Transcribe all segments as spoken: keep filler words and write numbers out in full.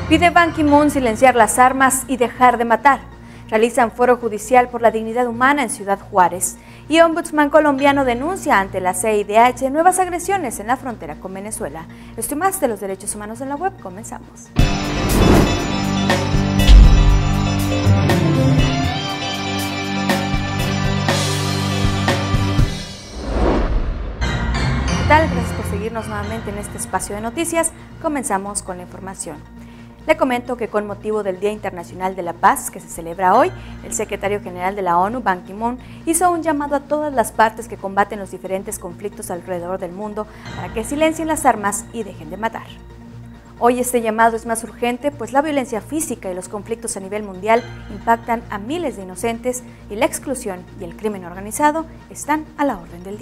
Pide Ban Ki-moon silenciar las armas y dejar de matar. Realizan foro judicial por la dignidad humana en Ciudad Juárez. Y Ombudsman colombiano denuncia ante la C I D H nuevas agresiones en la frontera con Venezuela. Esto y más de los derechos humanos en la web. Comenzamos. ¿Qué tal? Gracias por seguirnos nuevamente en este espacio de noticias. Comenzamos con la información. Le comento que con motivo del Día Internacional de la Paz, que se celebra hoy, el secretario general de la ONU, Ban Ki-moon, hizo un llamado a todas las partes que combaten los diferentes conflictos alrededor del mundo para que silencien las armas y dejen de matar. Hoy este llamado es más urgente, pues la violencia física y los conflictos a nivel mundial impactan a miles de inocentes y la exclusión y el crimen organizado están a la orden del día.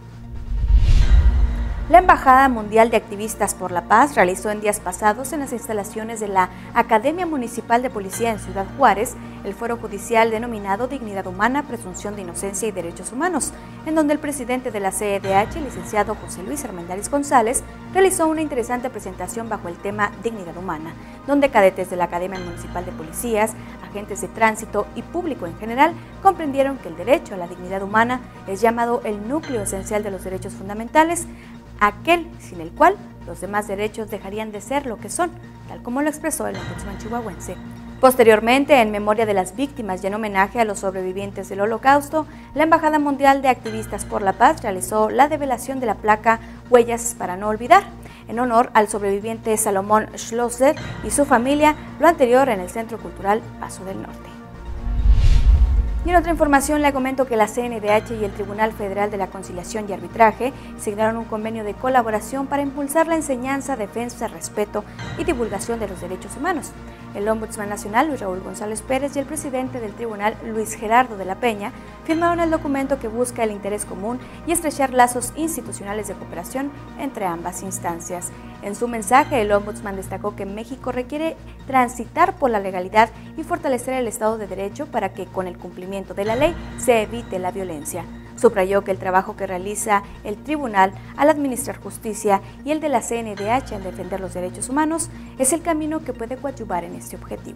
La Embajada Mundial de Activistas por la Paz realizó en días pasados en las instalaciones de la Academia Municipal de Policía en Ciudad Juárez el foro judicial denominado Dignidad Humana, Presunción de Inocencia y Derechos Humanos, en donde el presidente de la C I D H, licenciado José Luis Armendáriz González, realizó una interesante presentación bajo el tema Dignidad Humana, donde cadetes de la Academia Municipal de Policías, agentes de tránsito y público en general comprendieron que el derecho a la dignidad humana es llamado el núcleo esencial de los derechos fundamentales, aquel sin el cual los demás derechos dejarían de ser lo que son, tal como lo expresó el ombudsman chihuahuense. Posteriormente, en memoria de las víctimas y en homenaje a los sobrevivientes del Holocausto, la Embajada Mundial de Activistas por la Paz realizó la develación de la placa Huellas para no olvidar, en honor al sobreviviente Salomón Schlosser y su familia, lo anterior en el Centro Cultural Paso del Norte. Y en otra información le comento que la C N D H y el Tribunal Federal de la Conciliación y Arbitraje signaron un convenio de colaboración para impulsar la enseñanza, defensa, respeto y divulgación de los derechos humanos. El Ombudsman Nacional, Luis Raúl González Pérez, y el presidente del tribunal, Luis Gerardo de la Peña, firmaron el documento que busca el interés común y estrechar lazos institucionales de cooperación entre ambas instancias. En su mensaje, el Ombudsman destacó que México requiere transitar por la legalidad y fortalecer el Estado de Derecho para que, con el cumplimiento de la ley, se evite la violencia. Subrayó que el trabajo que realiza el tribunal al administrar justicia y el de la C N D H al defender los derechos humanos es el camino que puede coadyuvar en este objetivo.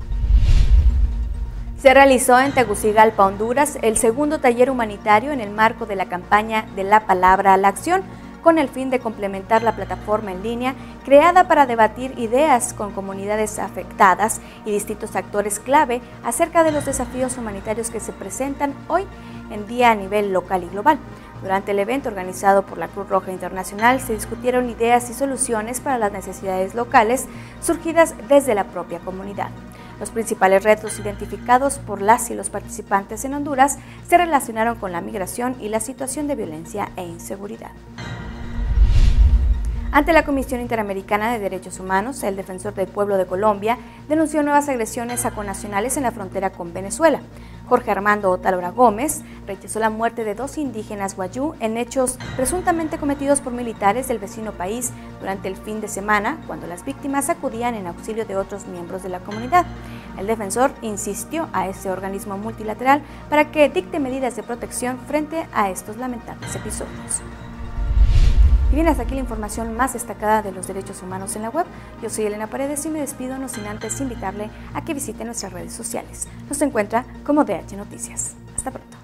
Se realizó en Tegucigalpa, Honduras, el segundo taller humanitario en el marco de la campaña de la palabra a la acción, con el fin de complementar la plataforma en línea creada para debatir ideas con comunidades afectadas y distintos actores clave acerca de los desafíos humanitarios que se presentan hoy en día a nivel local y global. Durante el evento organizado por la Cruz Roja Internacional se discutieron ideas y soluciones para las necesidades locales surgidas desde la propia comunidad. Los principales retos identificados por las y los participantes en Honduras se relacionaron con la migración y la situación de violencia e inseguridad. Ante la Comisión Interamericana de Derechos Humanos, el defensor del pueblo de Colombia denunció nuevas agresiones a connacionales en la frontera con Venezuela. Jorge Armando Otalora Gómez rechazó la muerte de dos indígenas wayú en hechos presuntamente cometidos por militares del vecino país durante el fin de semana, cuando las víctimas acudían en auxilio de otros miembros de la comunidad. El defensor insistió a ese organismo multilateral para que dicte medidas de protección frente a estos lamentables episodios. Y bien, hasta aquí la información más destacada de los derechos humanos en la web. Yo soy Elena Paredes y me despido no sin antes invitarle a que visite nuestras redes sociales. Nos encuentra como D H Noticias. Hasta pronto.